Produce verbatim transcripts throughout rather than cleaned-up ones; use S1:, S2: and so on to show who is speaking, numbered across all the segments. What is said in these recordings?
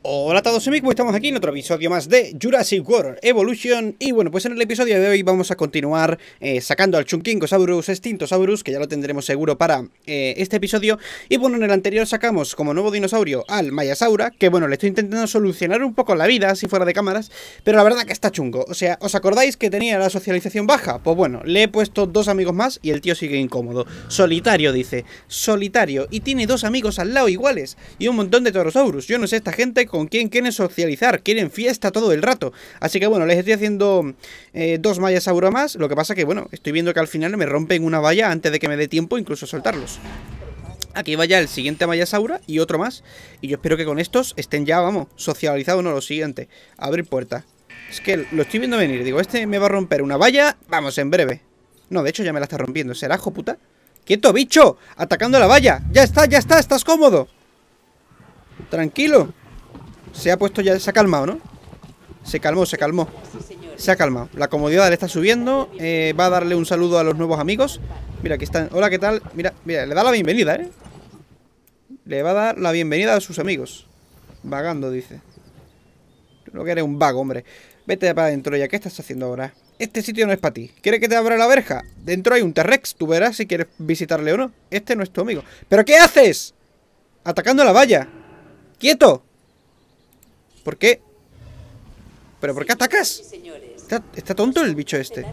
S1: Hola a todos amigos, estamos aquí en otro episodio más de Jurassic World Evolution. Y bueno, pues en el episodio de hoy vamos a continuar eh, sacando al Chunkingosaurus Extintosaurus, que ya lo tendremos seguro para eh, este episodio. Y bueno, en el anterior sacamos como nuevo dinosaurio al Mayasaura, que bueno, le estoy intentando solucionar un poco la vida, si fuera de cámaras, pero la verdad que está chungo. O sea, ¿os acordáis que tenía la socialización baja? Pues bueno, le he puesto dos amigos más y el tío sigue incómodo. Solitario, dice, solitario, y tiene dos amigos al lado iguales, y un montón de Torosaurus. Yo no sé, esta gente con quién quieren socializar, quieren fiesta todo el rato. Así que bueno, les estoy haciendo eh, dos Mayasaura más. Lo que pasa que bueno, estoy viendo que al final me rompen una valla antes de que me dé tiempo incluso soltarlos. Aquí va ya el siguiente Mayasaura y otro más. Y yo espero que con estos estén ya, vamos, socializados, no lo siguiente. Abrir puerta. Es que lo estoy viendo venir, digo, este me va a romper una valla, vamos, en breve. No, de hecho ya me la está rompiendo, ¿será, hijo puta? ¡Quieto, bicho! ¡Atacando la valla! ¡Ya está, ya está! ¡Estás cómodo! Tranquilo. Se ha puesto ya, se ha calmado, ¿no? Se calmó, se calmó. Se ha calmado. La comodidad le está subiendo. eh, Va a darle un saludo a los nuevos amigos. Mira, aquí están. Hola, ¿qué tal? Mira, mira, le da la bienvenida, ¿eh? Le va a dar la bienvenida a sus amigos. Vagando, dice. No que eres un vago, hombre. Vete para adentro ya. ¿Qué estás haciendo ahora? Este sitio no es para ti. ¿Quieres que te abra la verja? Dentro hay un T-Rex. Tú verás si quieres visitarle o no. Este no es tu amigo. ¿Pero qué haces? Atacando la valla. ¡Quieto! ¿Por qué? ¿Pero por qué atacas? ¿Está, está tonto el bicho este?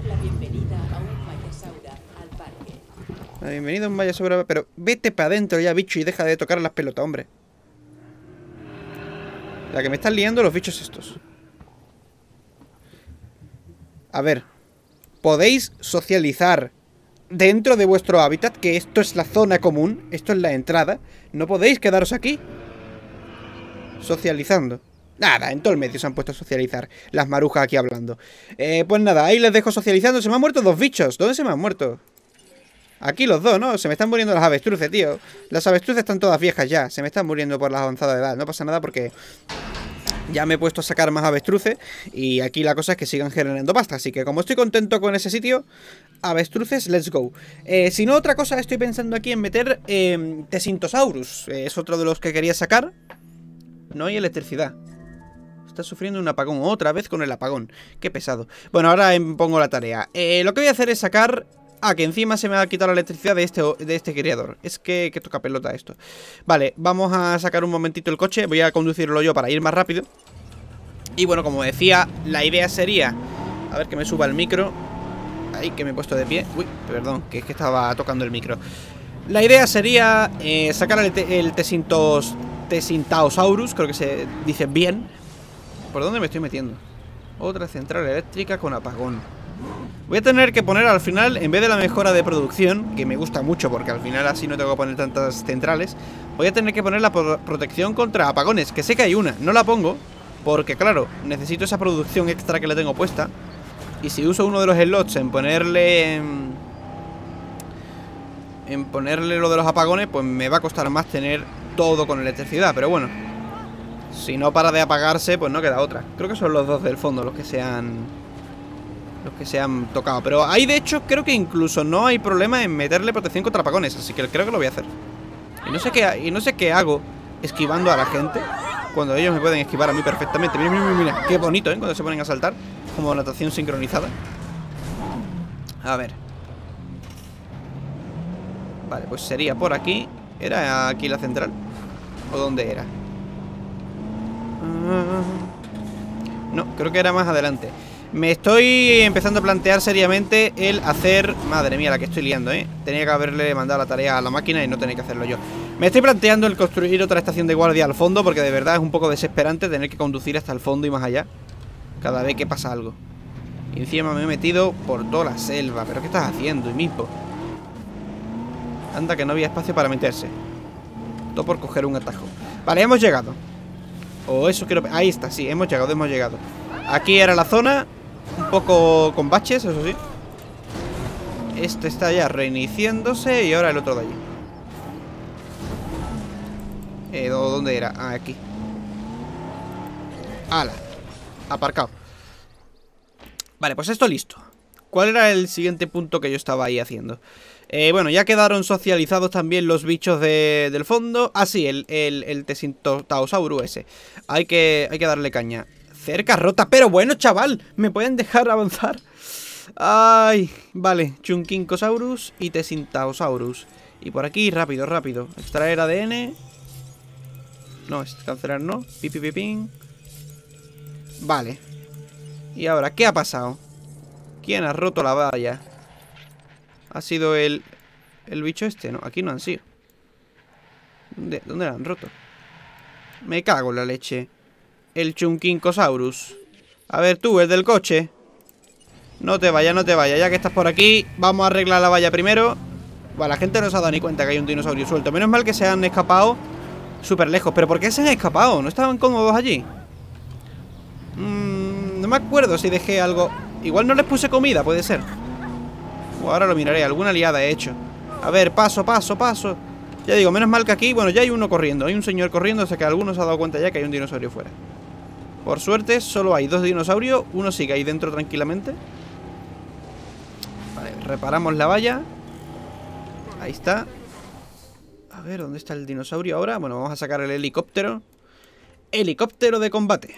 S1: La bienvenida a un Mayasaura. Pero vete para adentro ya, bicho, y deja de tocar las pelotas, hombre. La que me están liando los bichos estos. A ver, podéis socializar dentro de vuestro hábitat, que esto es la zona común, esto es la entrada. No podéis quedaros aquí socializando. Nada, en todo el medio se han puesto a socializar las marujas aquí hablando. eh, Pues nada, ahí les dejo socializando. Se me han muerto dos bichos. ¿Dónde se me han muerto? Aquí los dos, ¿no? Se me están muriendo las avestruces, tío. Las avestruces están todas viejas ya. Se me están muriendo por la avanzada edad. No pasa nada porque ya me he puesto a sacar más avestruces. Y aquí la cosa es que sigan generando pasta. Así que como estoy contento con ese sitio, avestruces, let's go. eh, Si no, otra cosa, estoy pensando aquí en meter eh, Tesintosaurus. eh, Es otro de los que quería sacar. No hay electricidad. Está sufriendo un apagón. Otra vez con el apagón. Qué pesado. Bueno, ahora pongo la tarea. eh, Lo que voy a hacer es sacar... Ah, que encima se me va a quitar la electricidad de este, de este criador. Es que, que toca pelota esto. Vale, vamos a sacar un momentito el coche. Voy a conducirlo yo para ir más rápido. Y bueno, como decía, la idea sería... A ver que me suba el micro. Ahí, que me he puesto de pie. Uy, perdón, que es que estaba tocando el micro. La idea sería eh, sacar el, el Tesintos, Tesintaosaurus. Creo que se dice bien. ¿Por dónde me estoy metiendo? Otra central eléctrica con apagón. Voy a tener que poner al final, en vez de la mejora de producción, que me gusta mucho porque al final así no tengo que poner tantas centrales, voy a tener que poner la pro protección contra apagones, que sé que hay una. No la pongo porque, claro, necesito esa producción extra que le tengo puesta. Y si uso uno de los slots en ponerle... En, en ponerle lo de los apagones, pues me va a costar más tener todo con electricidad. Pero bueno, si no para de apagarse, pues no queda otra. Creo que son los dos del fondo los que se han... Los que se han tocado. Pero ahí de hecho creo que incluso no hay problema en meterle protección contra apagones. Así que creo que lo voy a hacer. Y no sé qué, y no sé qué hago esquivando a la gente cuando ellos me pueden esquivar a mí perfectamente. Mira, mira, mira, mira. Qué bonito, ¿eh? Cuando se ponen a saltar. Como natación sincronizada. A ver. Vale, pues sería por aquí. ¿Era aquí la central? ¿O dónde era? No, creo que era más adelante. Me estoy empezando a plantear seriamente el hacer... Madre mía, la que estoy liando, ¿eh? Tenía que haberle mandado la tarea a la máquina y no tenía que hacerlo yo. Me estoy planteando el construir otra estación de guardia al fondo, porque de verdad es un poco desesperante tener que conducir hasta el fondo y más allá cada vez que pasa algo. Y encima me he metido por toda la selva. ¿Pero qué estás haciendo, mismo? Anda, que no había espacio para meterse. Todo por coger un atajo. Vale, hemos llegado. O eso quiero... Ahí está, sí, hemos llegado, hemos llegado. Aquí era la zona. Un poco con baches, eso sí. Este está ya reiniciándose. Y ahora el otro de allí. eh, ¿Dónde era? Ah, aquí. ¡Hala! Aparcado. Vale, pues esto listo. ¿Cuál era el siguiente punto que yo estaba ahí haciendo? Eh, bueno, ya quedaron socializados también los bichos de, del fondo. Ah, sí, el, el, el Tessintaosaurus ese. Hay que, hay que darle caña. Cerca rota, pero bueno, chaval, ¿me pueden dejar avanzar? Ay, vale, Chunkinkosaurus y Tessintaosaurus. Y por aquí, rápido, rápido. Extraer A D N. No, es cancelar no. Pipipipín. Vale. Y ahora, ¿qué ha pasado? ¿Quién ha roto la valla? ¿Ha sido el, el bicho este? No, aquí no han sido. ¿Dónde, dónde la han roto? Me cago en la leche. El Chunkinkosaurus. A ver tú, el del coche. No te vayas, no te vayas. Ya que estás por aquí, vamos a arreglar la valla primero. Bueno, la gente no se ha dado ni cuenta que hay un dinosaurio suelto. Menos mal que se han escapado súper lejos. ¿Pero por qué se han escapado? ¿No estaban cómodos allí? Mm, no me acuerdo si dejé algo. Igual no les puse comida, puede ser. O ahora lo miraré, alguna liada he hecho. A ver, paso, paso, paso. Ya digo, menos mal que aquí, bueno, ya hay uno corriendo. Hay un señor corriendo, o sea que alguno se ha dado cuenta ya que hay un dinosaurio fuera. Por suerte, solo hay dos dinosaurios. Uno sigue ahí dentro tranquilamente. Vale, reparamos la valla. Ahí está. A ver, ¿dónde está el dinosaurio ahora? Bueno, vamos a sacar el helicóptero. Helicóptero de combate.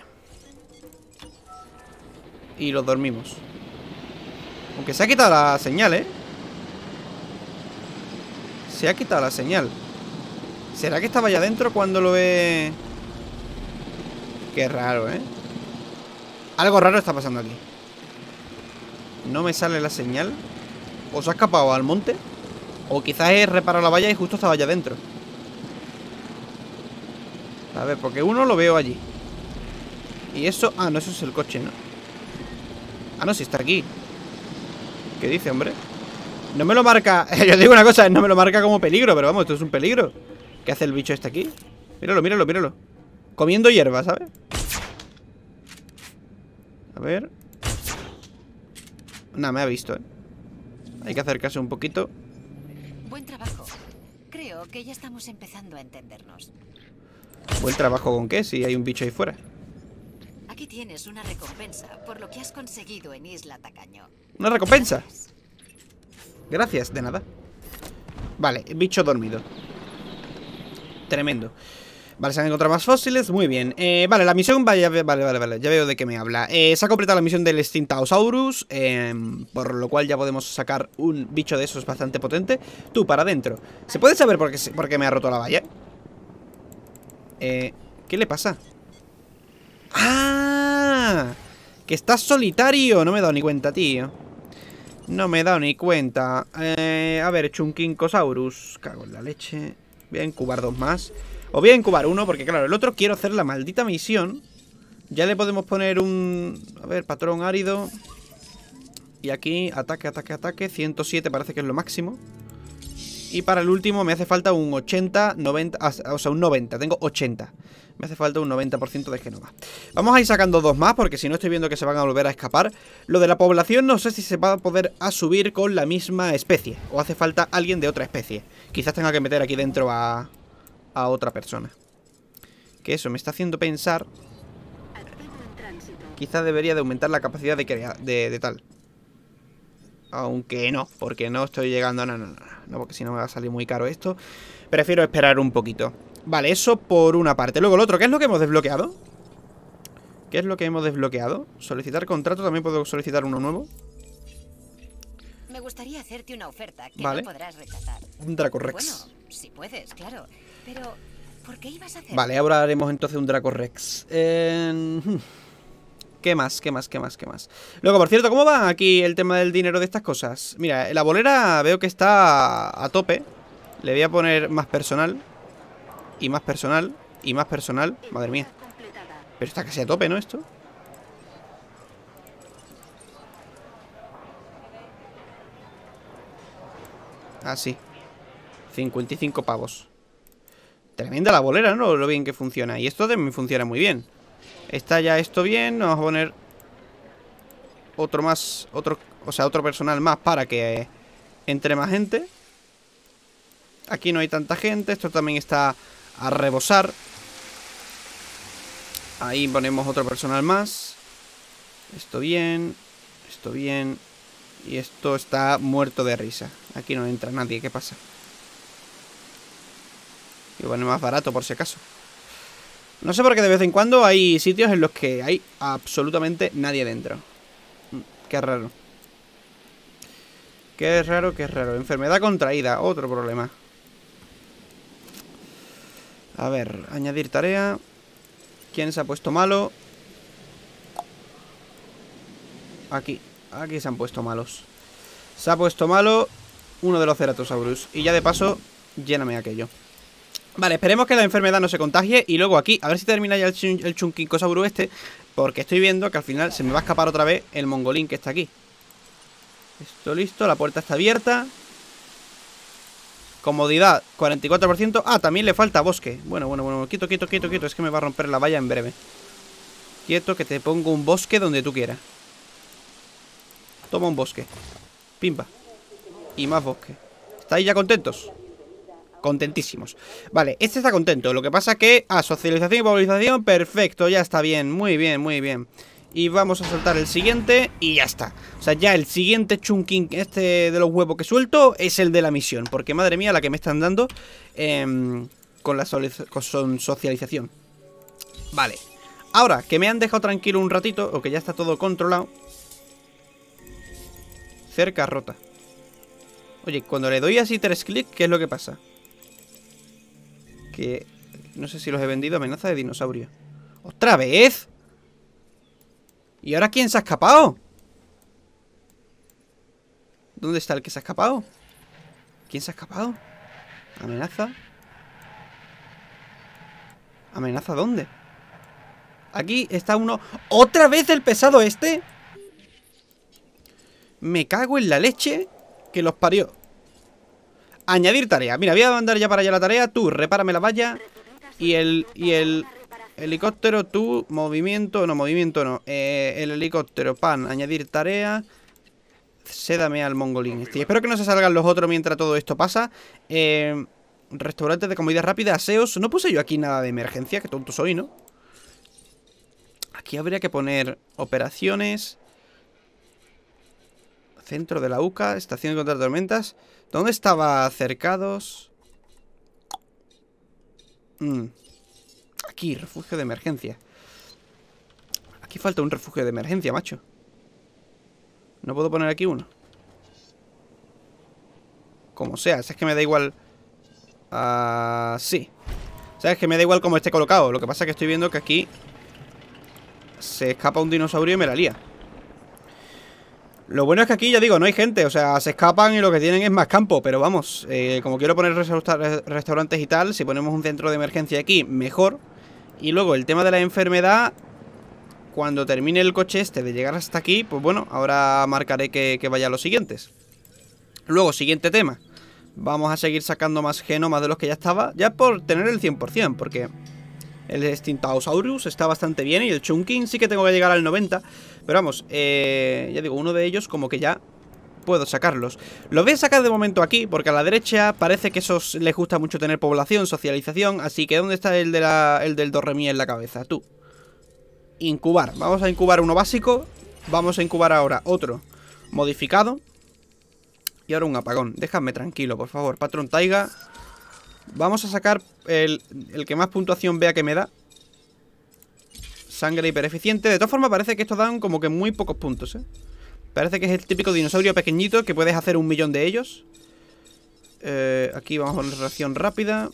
S1: Y los dormimos. Aunque se ha quitado la señal, ¿eh? Se ha quitado la señal. ¿Será que estaba allá adentro cuando lo ve? Qué raro, ¿eh? Algo raro está pasando aquí. No me sale la señal. ¿O se ha escapado al monte? O quizás he reparado la valla y justo estaba allá adentro. A ver, porque uno lo veo allí. Y eso... Ah, no, eso es el coche, ¿no? Ah, no, sí está aquí. ¿Qué dice, hombre? No me lo marca... Yo digo una cosa, no me lo marca como peligro. Pero vamos, esto es un peligro. ¿Qué hace el bicho este aquí? Míralo, míralo, míralo. Comiendo hierba, ¿sabes? A ver. Nada, me ha visto, ¿eh? Hay que acercarse un poquito.
S2: Buen trabajo. Creo que ya estamos empezando a entendernos.
S1: ¿Buen trabajo con qué? Si hay un bicho ahí fuera.
S2: Aquí tienes una recompensa por lo que has conseguido en Isla Tacaño.
S1: ¿Una recompensa? Gracias, de nada. Vale, bicho dormido. Tremendo. Vale, se han encontrado más fósiles, muy bien. eh, Vale, la misión, vale, vale, vale, vale. Ya veo de qué me habla. eh, Se ha completado la misión del Tessintaosaurus, eh, por lo cual ya podemos sacar un bicho de esos bastante potente. Tú, para adentro. ¿Se puede saber por qué, por qué me ha roto la valla? Eh, ¿qué le pasa? ¡Ah! Que estás solitario. No me he dado ni cuenta, tío. No me he dado ni cuenta. eh, A ver, Chunkinkosaurus. Cago en la leche. Voy a incubar dos más. O voy a incubar uno, porque claro, el otro quiero hacer la maldita misión. Ya le podemos poner un... A ver, patrón árido. Y aquí, ataque, ataque, ataque. ciento siete parece que es lo máximo. Y para el último me hace falta un ochenta, noventa... O sea, un noventa, tengo ochenta. Me hace falta un noventa por ciento de Genova. Vamos a ir sacando dos más, porque si no estoy viendo que se van a volver a escapar. Lo de la población no sé si se va a poder a subir con la misma especie. O hace falta alguien de otra especie. Quizás tenga que meter aquí dentro a... a otra persona. Que eso me está haciendo pensar. Quizá debería de aumentar la capacidad de, crea de, de tal. Aunque no, porque no estoy llegando. No, no, no, no, porque si no me va a salir muy caro esto. Prefiero esperar un poquito. Vale, eso por una parte. Luego el otro, ¿qué es lo que hemos desbloqueado? ¿Qué es lo que hemos desbloqueado? Solicitar contrato, también puedo solicitar uno nuevo.
S2: Me gustaría hacerte una oferta que
S1: vale.
S2: no podrás rechazar.
S1: Un Dracorex.
S2: Bueno, si puedes, claro. Pero, ¿por qué ibas a hacer?
S1: Vale, ahora haremos entonces un Dracorex. Eh... ¿Qué más? ¿Qué más? ¿Qué más? ¿Qué más? Luego, por cierto, ¿cómo va aquí el tema del dinero de estas cosas? Mira, la bolera veo que está a tope. Le voy a poner más personal. Y más personal. Y más personal. Madre mía. Pero está casi a tope, ¿no? Esto. Ah, sí. cincuenta y cinco pavos. Tremenda la bolera, ¿no? Lo bien que funciona. Y esto también funciona muy bien. Está ya esto bien. Vamos a poner otro más. Otro, o sea, otro personal más para que entre más gente. Aquí no hay tanta gente. Esto también está a rebosar. Ahí ponemos otro personal más. Esto bien. Esto bien. Y esto está muerto de risa. Aquí no entra nadie, ¿qué pasa? Y bueno, más barato por si acaso. No sé por qué de vez en cuando hay sitios en los que hay absolutamente nadie dentro. Qué raro. Qué raro, qué raro. Enfermedad contraída, otro problema. A ver, añadir tarea. ¿Quién se ha puesto malo? Aquí, aquí se han puesto malos. Se ha puesto malo uno de los Ceratosaurus. Y ya de paso, lléname aquello. Vale, esperemos que la enfermedad no se contagie. Y luego aquí, a ver si termina ya el, chun el Chunkinkosaurus este. Porque estoy viendo que al final se me va a escapar otra vez el mongolín que está aquí. Esto listo, la puerta está abierta. Comodidad, cuarenta y cuatro por ciento. Ah, también le falta bosque. Bueno, bueno, bueno, quieto, quieto, quieto, quieto. Es que me va a romper la valla en breve. Quieto, que te pongo un bosque donde tú quieras. Toma un bosque. Pimpa. Y más bosque. ¿Estáis ya contentos? Contentísimos. Vale, este está contento. Lo que pasa que... Ah, socialización y movilización. Perfecto, ya está bien. Muy bien, muy bien. Y vamos a soltar el siguiente. Y ya está. O sea, ya el siguiente chunking este de los huevos que suelto es el de la misión. Porque madre mía la que me están dando eh, con la con socialización. Vale. Ahora, que me han dejado tranquilo un ratito, o que ya está todo controlado. Cerca rota. Oye, cuando le doy así tres clics, ¿qué es lo que pasa? Que... no sé si los he vendido. Amenaza de dinosaurio. ¡Otra vez! ¿Y ahora quién se ha escapado? ¿Dónde está el que se ha escapado? ¿Quién se ha escapado? ¿Amenaza? ¿Amenaza dónde? Aquí está uno... ¿Otra vez el pesado este? Me cago en la leche que los parió. Añadir tarea. Mira, voy a mandar ya para allá la tarea. Tú, repárame la valla. Y el... Y el... helicóptero, tú, movimiento... No, movimiento no. Eh, el helicóptero, pan, añadir tarea. Sédame al mongolín este. Espero que no se salgan los otros mientras todo esto pasa. Eh, restaurantes de comida rápida, aseos. No puse yo aquí nada de emergencia. Qué tonto soy, ¿no? Aquí habría que poner operaciones. Centro de la U C A, estación contra tormentas. ¿Dónde estaba cercados? Mm. Aquí, refugio de emergencia. Aquí falta un refugio de emergencia, macho. ¿No puedo poner aquí uno? Como sea, si es que me da igual. Ah, uh, sí. O sea, es que me da igual cómo esté colocado. Lo que pasa es que estoy viendo que aquí se escapa un dinosaurio y me la lía. Lo bueno es que aquí, ya digo, no hay gente. O sea, se escapan y lo que tienen es más campo. Pero vamos, eh, como quiero poner restaur restaurantes y tal, si ponemos un centro de emergencia aquí, mejor. Y luego el tema de la enfermedad, cuando termine el coche este de llegar hasta aquí, pues bueno, ahora marcaré que, que vaya a los siguientes. Luego, siguiente tema. Vamos a seguir sacando más genomas de los que ya estaba, ya por tener el cien por cien, porque el Stintausaurus está bastante bien y el Chunking sí que tengo que llegar al noventa. Pero vamos, eh, ya digo, uno de ellos como que ya puedo sacarlos. Los voy a sacar de momento aquí, porque a la derecha parece que esos les gusta mucho tener población, socialización. Así que ¿dónde está el, de la, el del Dorremí en la cabeza? Tú. Incubar. Vamos a incubar uno básico. Vamos a incubar ahora otro modificado. Y ahora un apagón. Déjame tranquilo, por favor. Patrón Taiga. Vamos a sacar el, el que más puntuación vea que me da. Sangre hipereficiente. De todas formas parece que estos dan como que muy pocos puntos, ¿eh? Parece que es el típico dinosaurio pequeñito que puedes hacer un millón de ellos. eh, Aquí vamos con la reacción rápida.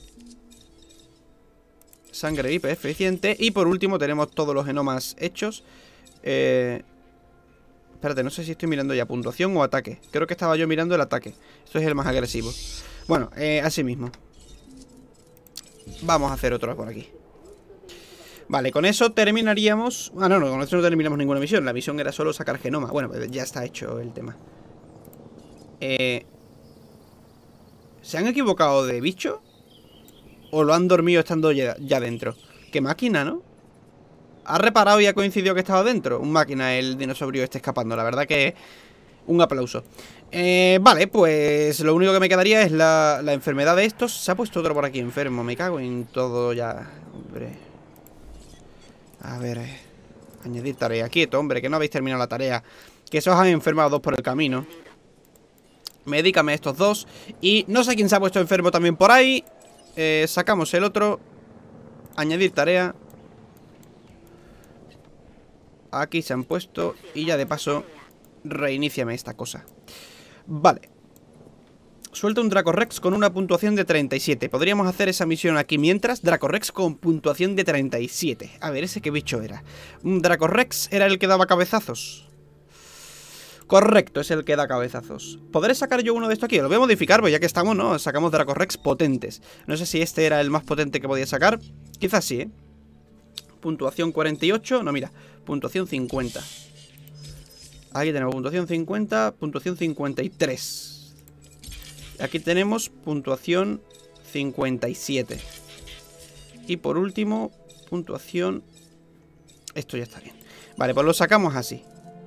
S1: Sangre hipereficiente. Y por último tenemos todos los genomas hechos. eh, Espérate, no sé si estoy mirando ya puntuación o ataque. Creo que estaba yo mirando el ataque. Esto es el más agresivo. Bueno, eh, así mismo. Vamos a hacer otro por aquí. Vale, con eso terminaríamos... Ah, no, no, con eso no terminamos ninguna misión. La misión era solo sacar genoma. Bueno, pues ya está hecho el tema. Eh... ¿Se han equivocado de bicho? ¿O lo han dormido estando ya, ya dentro? Qué máquina, ¿no? Ha reparado y ha coincidido que estaba dentro. Un máquina, el dinosaurio este escapando. La verdad que... un aplauso. Eh, vale, pues lo único que me quedaría es la, la enfermedad de estos. Se ha puesto otro por aquí enfermo. Me cago en todo ya. Hombre. A ver, eh. añadir tarea. Quieto, hombre, que no habéis terminado la tarea. Que esos han enfermado dos por el camino. Medícame estos dos. Y no sé quién se ha puesto enfermo también por ahí. eh, Sacamos el otro. Añadir tarea. Aquí se han puesto. Y ya de paso reiníciame esta cosa. Vale. Suelta un Dracorex con una puntuación de treinta y siete. Podríamos hacer esa misión aquí mientras. Dracorex con puntuación de treinta y siete. A ver, ¿ese qué bicho era? ¿Un Dracorex era el que daba cabezazos? Correcto, es el que da cabezazos. ¿Podré sacar yo uno de estos aquí? Lo voy a modificar, pues ya que estamos, ¿no? Sacamos Dracorex potentes. No sé si este era el más potente que podía sacar. Quizás sí, ¿eh? Puntuación cuarenta y ocho. No, mira. Puntuación cincuenta. Aquí tenemos puntuación cincuenta. Puntuación cincuenta y tres. Aquí tenemos puntuación cincuenta y siete. Y por último, puntuación... Esto ya está bien. Vale, pues lo sacamos así.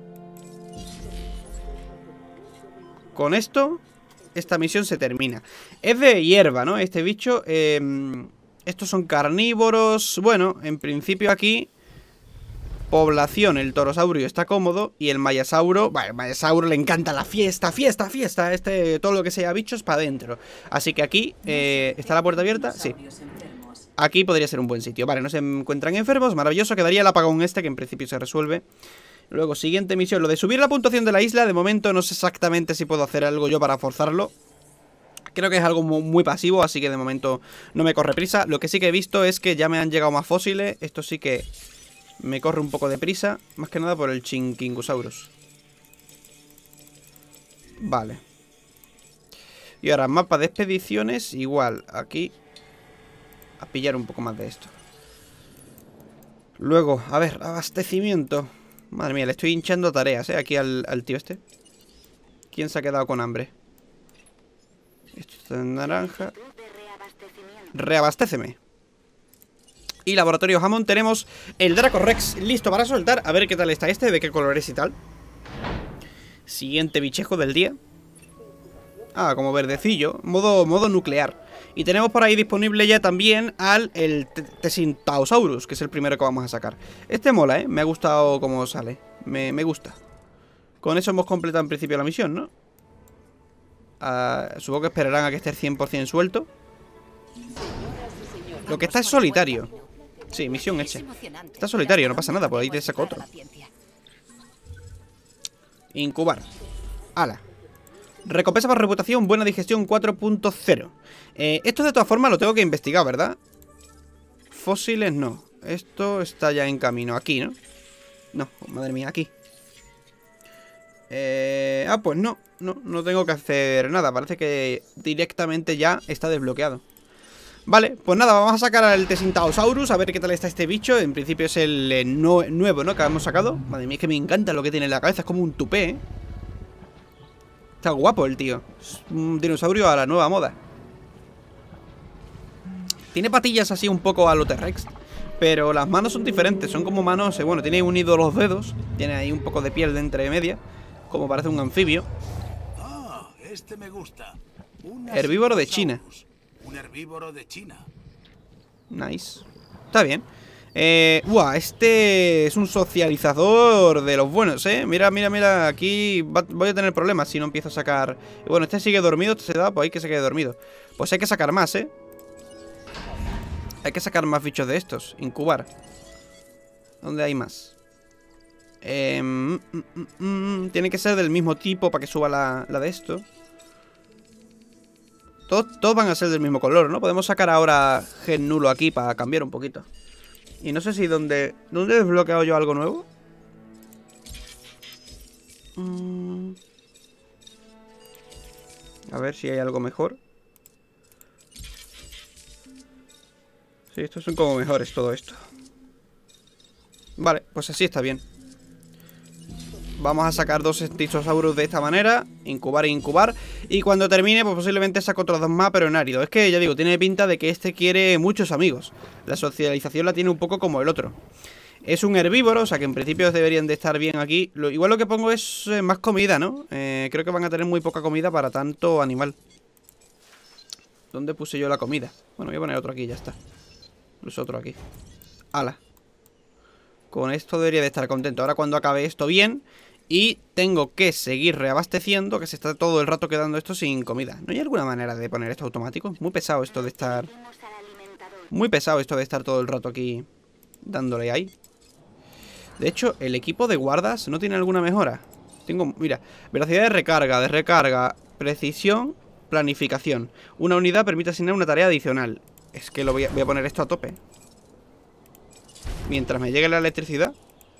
S1: Con esto, esta misión se termina. Es de hierba, ¿no? Este bicho. Eh, estos son carnívoros. Bueno, en principio aquí... Población, el torosaurio está cómodo. Y el mayasauro, bueno, el mayasauro le encanta la fiesta, fiesta, fiesta. Este, todo lo que sea bichos para adentro. Así que aquí, eh, ¿está la puerta abierta? Sí. Aquí podría ser un buen sitio. Vale, no se encuentran enfermos, maravilloso. Quedaría el apagón este, que en principio se resuelve. Luego, siguiente misión, lo de subir la puntuación de la isla. De momento no sé exactamente si puedo hacer algo yo para forzarlo. Creo que es algo muy, muy pasivo, así que de momento no me corre prisa. Lo que sí que he visto es que ya me han llegado más fósiles. Esto sí que... me corre un poco de prisa, más que nada por el Chinkingusaurus. Vale. Y ahora, mapa de expediciones. Igual, aquí a pillar un poco más de esto. Luego, a ver, abastecimiento. Madre mía, le estoy hinchando tareas, ¿eh? Aquí al, al tío este. ¿Quién se ha quedado con hambre? Esto está en naranja. Reabastéceme. Y laboratorio Hammond, tenemos el Dracorex listo para soltar. A ver qué tal está este, de qué color es y tal. Siguiente bichejo del día. Ah, como verdecillo. Modo, modo nuclear. Y tenemos por ahí disponible ya también al el Tessintaosaurus, que es el primero que vamos a sacar. Este mola, ¿eh? Me ha gustado cómo sale. Me, me gusta. Con eso hemos completado en principio la misión, ¿no? Uh, supongo que esperarán a que esté cien por cien suelto. Lo que está es solitario. Sí, misión hecha. Está solitario, no pasa nada, por ahí te saco otro. Incubar. Ala. Recompensa por reputación, buena digestión cuatro punto cero. eh, Esto de todas formas lo tengo que investigar, ¿verdad? Fósiles no. Esto está ya en camino, aquí, ¿no? No, madre mía, aquí. eh, Ah, pues no, no, no tengo que hacer nada. Parece que directamente ya está desbloqueado. Vale, pues nada, vamos a sacar al Tessintaosaurus. A ver qué tal está este bicho. En principio es el eh, no, nuevo, ¿no? Que hemos sacado. Madre mía, es que me encanta lo que tiene en la cabeza. Es como un tupé, ¿eh? Está guapo el tío. Es un dinosaurio a la nueva moda. Tiene patillas así un poco a lo T-Rex, pero las manos son diferentes. Son como manos, eh, bueno, tiene unidos los dedos. Tiene ahí un poco de piel de entre media, como parece un anfibio.
S3: Ah, este me gusta.
S1: Herbívoro de China.
S3: Un herbívoro de China.
S1: Nice. Está bien. Eh, uah, este es un socializador de los buenos, ¿eh? Mira, mira, mira, aquí va, voy a tener problemas si no empiezo a sacar... Bueno, este sigue dormido, este se da, pues hay que se quede dormido. Pues hay que sacar más, ¿eh? Hay que sacar más bichos de estos. Incubar. ¿Dónde hay más? Eh, mm, mm, mm, mm, tiene que ser del mismo tipo para que suba la, la de esto. Todos, todos van a ser del mismo color, ¿no? Podemos sacar ahora gen nulo aquí para cambiar un poquito. Y no sé si donde... ¿Dónde he desbloqueado yo algo nuevo? Mm. A ver si hay algo mejor. Sí, estos son como mejores todo esto. Vale, pues así está bien. Vamos a sacar dos Tessintaosaurus de esta manera. Incubar e incubar. Y cuando termine, pues posiblemente saco otros dos más, pero en árido. Es que, ya digo, tiene pinta de que este quiere muchos amigos. La socialización la tiene un poco como el otro. Es un herbívoro, o sea que en principio deberían de estar bien aquí. Lo, igual lo que pongo es eh, más comida, ¿no? Eh, creo que van a tener muy poca comida para tanto animal. ¿Dónde puse yo la comida? Bueno, voy a poner otro aquí, ya está. Incluso otro aquí. ¡Hala! Con esto debería de estar contento. Ahora cuando acabe esto bien... Y tengo que seguir reabasteciendo, que se está todo el rato quedando esto sin comida. ¿No hay alguna manera de poner esto automático? Muy pesado esto de estar... Muy pesado esto de estar todo el rato aquí dándole ahí. De hecho, el equipo de guardas no tiene alguna mejora. Tengo, mira, velocidad de recarga, de recarga, precisión, planificación. Una unidad permite asignar una tarea adicional. Es que lo voy a, voy a poner esto a tope. Mientras me llegue la electricidad.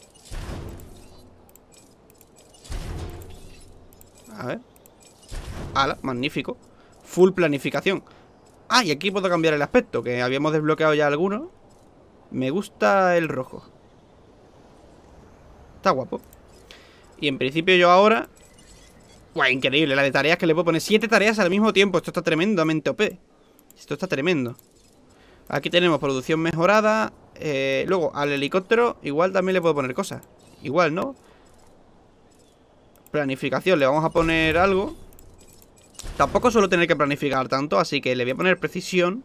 S1: A ver. ¡Hala! Magnífico. Full planificación. Ah, y aquí puedo cambiar el aspecto, que habíamos desbloqueado ya algunos. Me gusta el rojo. Está guapo. Y en principio yo ahora... ¡Guau! Increíble, la de tareas que le puedo poner. Siete tareas al mismo tiempo. Esto está tremendamente O P. Esto está tremendo. Aquí tenemos producción mejorada. eh, Luego al helicóptero igual también le puedo poner cosas. Igual, ¿no? Planificación, le vamos a poner algo. Tampoco suelo tener que planificar tanto, así que le voy a poner precisión.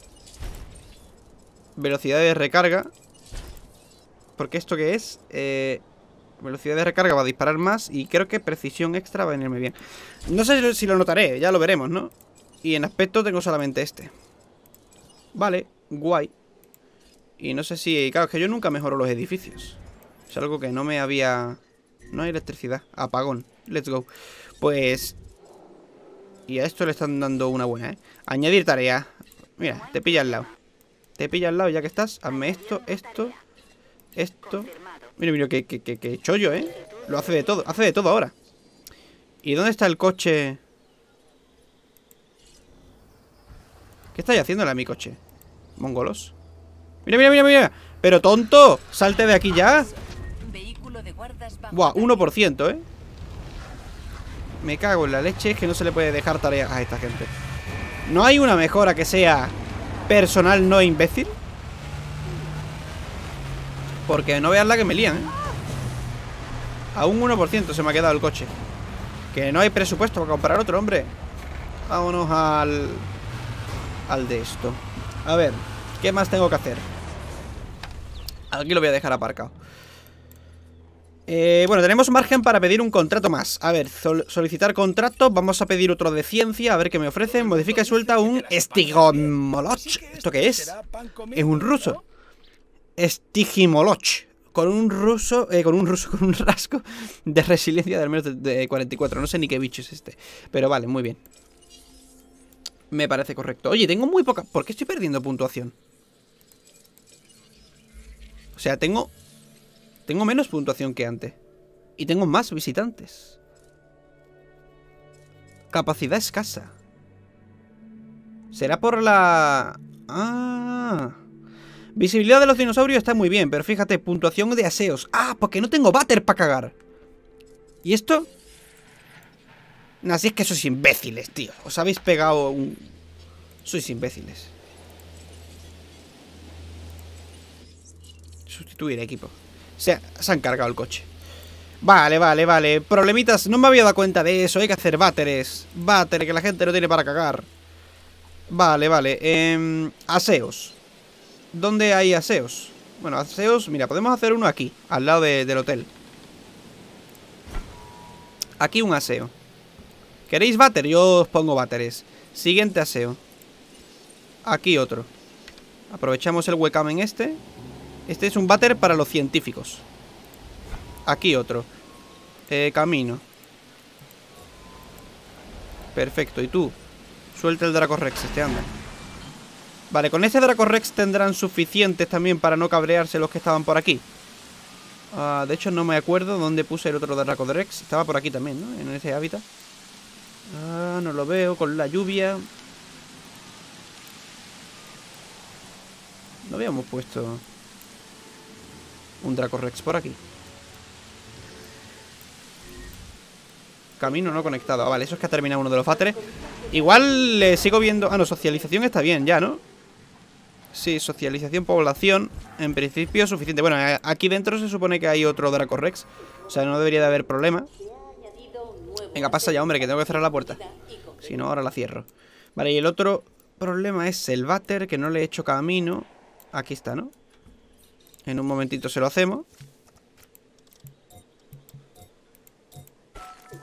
S1: Velocidad de recarga. Porque esto que es eh, velocidad de recarga va a disparar más. Y creo que precisión extra va a venirme bien. No sé si lo notaré, ya lo veremos, ¿no? Y en aspecto tengo solamente este. Vale, guay. Y no sé si... Claro, es que yo nunca mejoro los edificios. Es algo que no me había... No hay electricidad, apagón. Let's go. Pues... Y a esto le están dando una buena, ¿eh? Añadir tarea. Mira, te pilla al lado. Te pilla al lado ya que estás. Hazme esto, esto, esto. Mira, mira, que, que, que, que chollo, ¿eh? Lo hace de todo, hace de todo ahora. ¿Y dónde está el coche? ¿Qué estáis haciéndole a mi coche? Mongolos. Mira, mira, mira, mira. Pero tonto, salte de aquí ya. Buah, uno por ciento, ¿eh? Me cago en la leche, es que no se le puede dejar tareas a esta gente. ¿No hay una mejora que sea personal no imbécil? Porque no veas la que me lían, ¿eh? A un uno por ciento se me ha quedado el coche. Que no hay presupuesto para comprar otro, hombre. Vámonos al... Al de esto. A ver, ¿qué más tengo que hacer? Aquí lo voy a dejar aparcado. Eh, bueno, tenemos margen para pedir un contrato más. A ver, sol solicitar contrato. Vamos a pedir otro de ciencia, a ver qué me ofrecen. Modifica y suelta un Stigimoloch. ¿Esto qué es? Es un ruso. Stigimoloch. Con un ruso, eh, con un ruso, con un rasgo de resiliencia de al menos de, de cuarenta y cuatro. No sé ni qué bicho es este. Pero vale, muy bien. Me parece correcto. Oye, tengo muy poca... ¿Por qué estoy perdiendo puntuación? O sea, tengo... Tengo menos puntuación que antes. Y tengo más visitantes. Capacidad escasa. ¿Será por la...? Ah... Visibilidad de los dinosaurios está muy bien, pero fíjate, puntuación de aseos. Ah, porque no tengo váter para cagar. ¿Y esto? Así es que sois imbéciles, tío. Os habéis pegado un... Sois imbéciles. Sustituir equipo. Se, se han cargado el coche. Vale, vale, vale. Problemitas, no me había dado cuenta de eso. Hay que hacer váteres. Váteres que la gente no tiene para cagar. Vale, vale. Eh, aseos. ¿Dónde hay aseos? Bueno, aseos, mira, podemos hacer uno aquí, al lado de, del hotel. Aquí un aseo. ¿Queréis váter? Yo os pongo váteres. Siguiente aseo. Aquí otro. Aprovechamos el webcam en este. Este es un váter para los científicos. Aquí otro. eh, Camino. Perfecto, y tú suelta el Dracorex, este anda. Vale, con ese Dracorex tendrán suficientes también para no cabrearse los que estaban por aquí. uh, De hecho no me acuerdo dónde puse el otro Dracorex. Estaba por aquí también, ¿no? En ese hábitat. Ah, no lo veo con la lluvia. No habíamos puesto un Dracorex por aquí. Camino no conectado. Ah, vale, eso es que ha terminado uno de los váteres. Igual le sigo viendo... Ah, no, socialización está bien ya, ¿no? Sí, socialización, población. En principio suficiente. Bueno, aquí dentro se supone que hay otro Dracorex. O sea, no debería de haber problema. Venga, pasa ya, hombre, que tengo que cerrar la puerta. Si no, ahora la cierro. Vale, y el otro problema es el váter, que no le he hecho camino. Aquí está, ¿no? En un momentito se lo hacemos.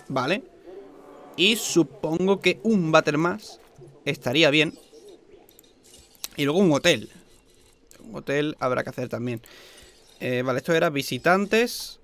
S1: Vale. Y supongo que un váter más estaría bien. Y luego un hotel. Un hotel habrá que hacer también. eh, Vale, esto era visitantes.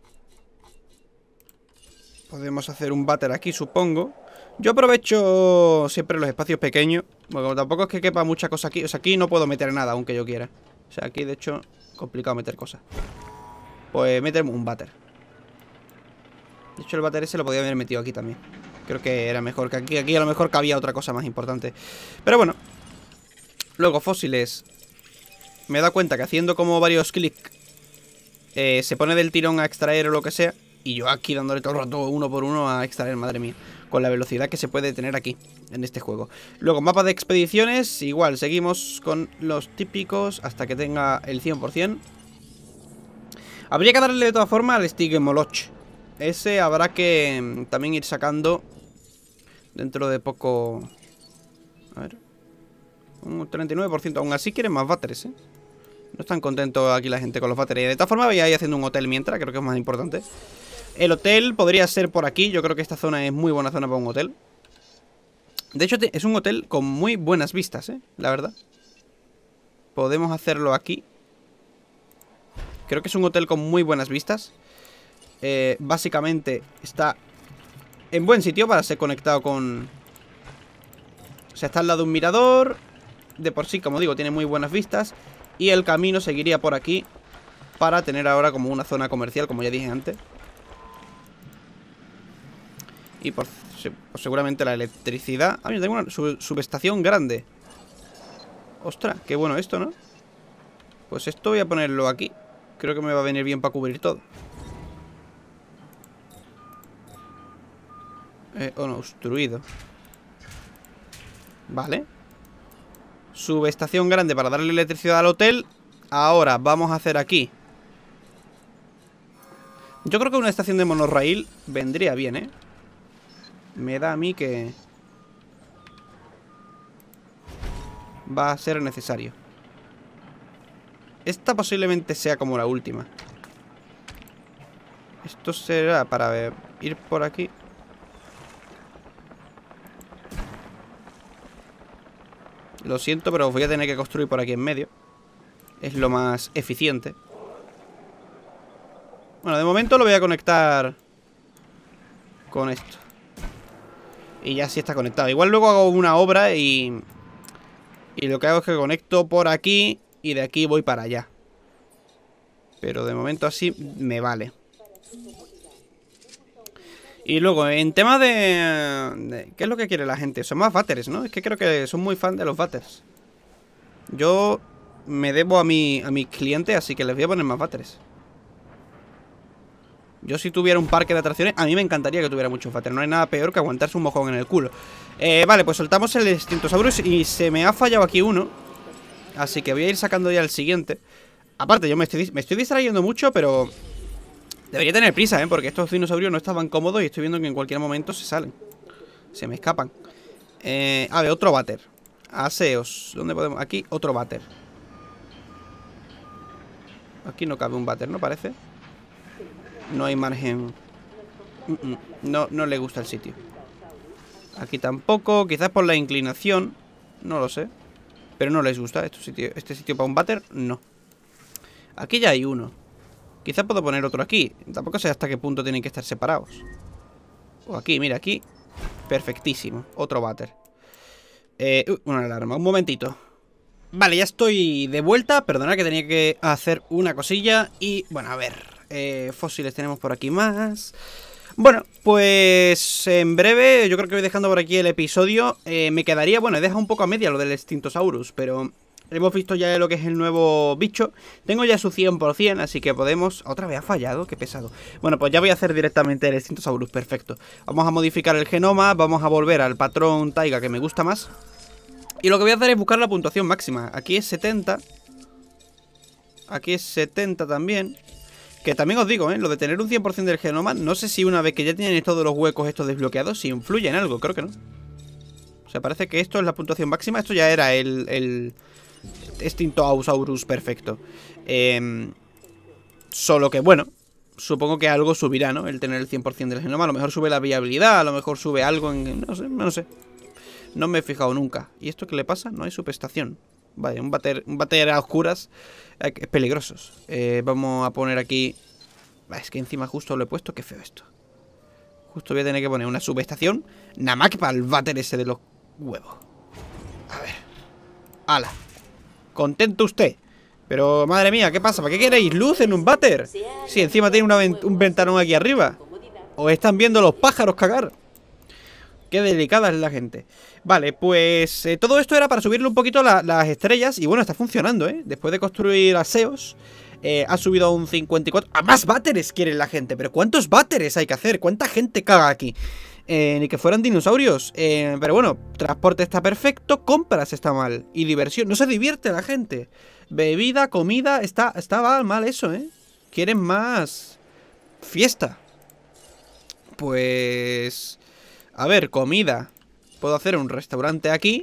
S1: Podemos hacer un váter aquí, supongo. Yo aprovecho siempre los espacios pequeños, porque tampoco es que quepa mucha cosa aquí. O sea, aquí no puedo meter nada, aunque yo quiera. O sea, aquí de hecho, complicado meter cosas. Pues metemos un váter. De hecho, el váter ese lo podía haber metido aquí también. Creo que era mejor que aquí. Aquí a lo mejor cabía otra cosa más importante. Pero bueno. Luego, fósiles. Me he dado cuenta que haciendo como varios clics eh, se pone del tirón a extraer o lo que sea. Y yo aquí dándole todo el rato uno por uno a extraer, madre mía. Con la velocidad que se puede tener aquí, en este juego. Luego, mapa de expediciones. Igual, seguimos con los típicos hasta que tenga el cien por cien. Habría que darle de todas formas al Stigmoloch. Ese habrá que también ir sacando dentro de poco. A ver. Un treinta y nueve por ciento. Aún así quieren más váteres, ¿eh? No están contentos aquí la gente con los váteres. De todas formas voy a ir haciendo un hotel mientras. Creo que es más importante. El hotel podría ser por aquí. Yo creo que esta zona es muy buena zona para un hotel. De hecho es un hotel con muy buenas vistas, ¿eh? La verdad. Podemos hacerlo aquí. Creo que es un hotel con muy buenas vistas. eh, Básicamente está en buen sitio para ser conectado con... O sea, está al lado de un mirador. De por sí, como digo, tiene muy buenas vistas. Y el camino seguiría por aquí para tener ahora como una zona comercial, como ya dije antes. Y por, por seguramente la electricidad. Ah, mira, tengo una sub, subestación grande. Ostras, qué bueno esto, ¿no? Pues esto voy a ponerlo aquí. Creo que me va a venir bien para cubrir todo. Eh, oh, no, obstruido. Vale. Subestación grande para darle electricidad al hotel. Ahora vamos a hacer aquí. Yo creo que una estación de monorraíl vendría bien, ¿eh? Me da a mí que va a ser necesario. Esta posiblemente sea como la última. Esto será para ver, ir por aquí. Lo siento, pero os voy a tener que construir por aquí en medio. Es lo más eficiente. Bueno, de momento lo voy a conectar con esto. Y ya sí está conectado. Igual luego hago una obra y... Y lo que hago es que conecto por aquí y de aquí voy para allá. Pero de momento así me vale. Y luego, en tema de, de... ¿Qué es lo que quiere la gente? Son más váteres, ¿no? Es que creo que son muy fan de los váteres. Yo me debo a, mi, a mis clientes, así que les voy a poner más váteres. Yo si tuviera un parque de atracciones, a mí me encantaría que tuviera muchos váteres. No hay nada peor que aguantarse un mojón en el culo. eh, Vale, pues soltamos el Extintosaurus y se me ha fallado aquí uno. Así que voy a ir sacando ya el siguiente. Aparte, yo me estoy, me estoy distrayendo mucho, pero... Debería tener prisa, ¿eh? Porque estos dinosaurios no estaban cómodos y estoy viendo que en cualquier momento se salen. Se me escapan. Eh, a ver, otro váter. Aseos. ¿Dónde podemos? Aquí, otro váter. Aquí no cabe un váter, ¿no? Parece. No hay margen. Mm -mm. No, no le gusta el sitio. Aquí tampoco. Quizás por la inclinación. No lo sé. Pero no les gusta este sitio, este sitio para un váter. No. Aquí ya hay uno. Quizás puedo poner otro aquí. Tampoco sé hasta qué punto tienen que estar separados. O aquí, mira, aquí. Perfectísimo. Otro váter. Eh, uh, una alarma, un momentito. Vale, ya estoy de vuelta. Perdona que tenía que hacer una cosilla. Y, bueno, a ver. Eh, fósiles tenemos por aquí más. Bueno, pues en breve, yo creo que voy dejando por aquí el episodio. eh, Me quedaría, bueno, he dejado un poco a media lo del Extintosaurus, pero... Hemos visto ya lo que es el nuevo bicho. Tengo ya su cien por cien, así que podemos... Otra vez ha fallado, qué pesado. Bueno, pues ya voy a hacer directamente el Extintosaurus, perfecto. Vamos a modificar el genoma, vamos a volver al patrón taiga que me gusta más. Y lo que voy a hacer es buscar la puntuación máxima. Aquí es setenta. Aquí es setenta también. Que también os digo, ¿eh? Lo de tener un cien por cien del genoma, no sé si una vez que ya tienen todos los huecos estos desbloqueados, si influye en algo, creo que no. O sea, parece que esto es la puntuación máxima. Esto ya era el... el Extintosaurus perfecto. eh, Solo que bueno, supongo que algo subirá, ¿no? El tener el cien por cien del genoma. A lo mejor sube la viabilidad, a lo mejor sube algo en... No sé, no sé. No me he fijado nunca. ¿Y esto qué le pasa? No hay subestación. Vale, un bater, un bater a oscuras eh, es peligrosos. Eh, vamos a poner aquí... Es que encima justo lo he puesto, qué feo esto. Justo voy a tener que poner una subestación. Nada más que para el váter ese de los huevos. A ver. ¡Hala! Contento usted. Pero, madre mía, ¿qué pasa? ¿Para qué queréis luz en un váter? Si encima tiene una ven un ventanón aquí arriba. ¿O están viendo los pájaros cagar? Qué delicada es la gente. Vale, pues eh, todo esto era para subirle un poquito la, las estrellas. Y bueno, está funcionando, ¿eh? Después de construir aseos, eh, ha subido a un cincuenta y cuatro. ¡Ah, más váteres quieren la gente! ¿Pero cuántos váteres hay que hacer? ¿Cuánta gente caga aquí? Eh, ni que fueran dinosaurios. eh, Pero bueno, transporte está perfecto. Compras está mal. Y diversión, no se divierte la gente. Bebida, comida, está, está mal, mal eso, ¿eh? Quieren más fiesta. Pues... A ver, comida. Puedo hacer un restaurante aquí.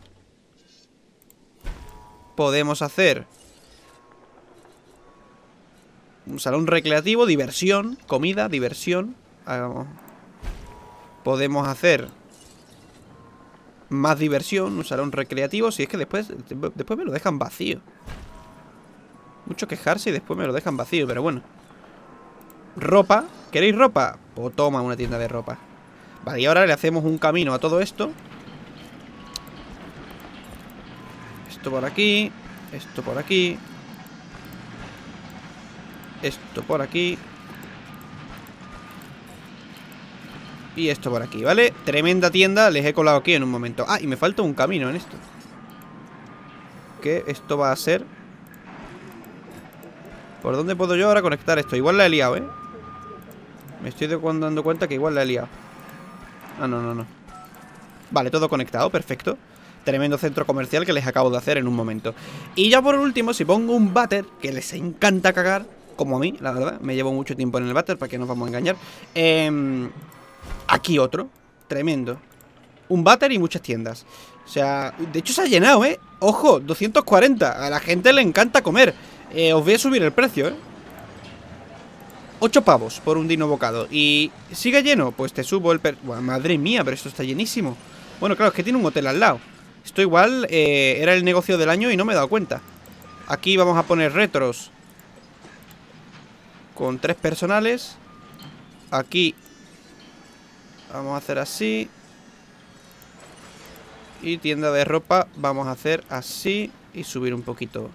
S1: Podemos hacer un salón recreativo, diversión, comida, diversión. Hagamos. Podemos hacer más diversión, un salón recreativo. Si es que después, después me lo dejan vacío. Mucho quejarse y después me lo dejan vacío, pero bueno. Ropa, ¿queréis ropa? Pues toma una tienda de ropa. Vale, y ahora le hacemos un camino a todo esto. Esto por aquí. Esto por aquí. Esto por aquí. Y esto por aquí, ¿vale? Tremenda tienda, les he colado aquí en un momento. Ah, y me falta un camino en esto. ¿Qué esto va a ser? ¿Por dónde puedo yo ahora conectar esto? Igual la he liado, ¿eh? Me estoy dando cuenta que igual la he liado. Ah, no, no, no. Vale, todo conectado, perfecto. Tremendo centro comercial que les acabo de hacer en un momento. Y ya por último, si pongo un váter, que les encanta cagar, como a mí, la verdad. Me llevo mucho tiempo en el váter, para que nos vamos a engañar. Eh, aquí otro, tremendo. Un váter y muchas tiendas. O sea, de hecho se ha llenado, ¿eh? Ojo, doscientos cuarenta. A la gente le encanta comer. eh, Os voy a subir el precio, ¿eh? ocho pavos por un dino bocado. Y sigue lleno, pues te subo el... Per... Buah, madre mía, pero esto está llenísimo. Bueno, claro, es que tiene un hotel al lado. Esto igual eh, era el negocio del año y no me he dado cuenta. Aquí vamos a poner retros con tres personales. Aquí vamos a hacer así. Y tienda de ropa vamos a hacer así. Y subir un poquito.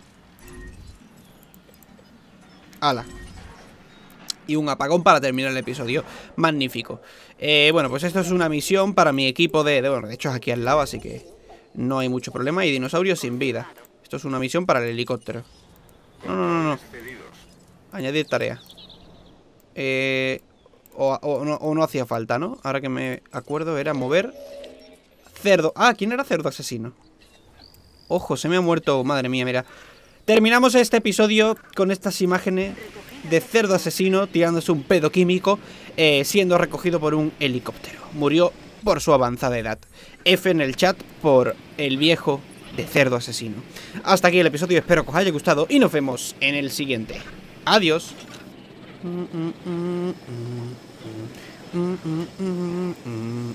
S1: ¡Hala! Y un apagón para terminar el episodio. Magnífico. eh, Bueno, pues esto es una misión para mi equipo de, de... Bueno, de hecho es aquí al lado, así que no hay mucho problema. Y dinosaurios sin vida. Esto es una misión para el helicóptero. No, no, no, no. Añadir tarea. Eh, o, o, no, o no hacía falta, ¿no? Ahora que me acuerdo era mover cerdo. Ah, ¿quién era cerdo asesino? Ojo, se me ha muerto. Madre mía, mira. Terminamos este episodio con estas imágenes de cerdo asesino tirándose un pedo químico, eh, siendo recogido por un helicóptero. Murió por su avanzada edad. F en el chat por el viejo de cerdo asesino. Hasta aquí el episodio, espero que os haya gustado y nos vemos en el siguiente. Adiós.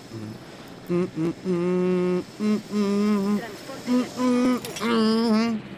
S1: Transporte.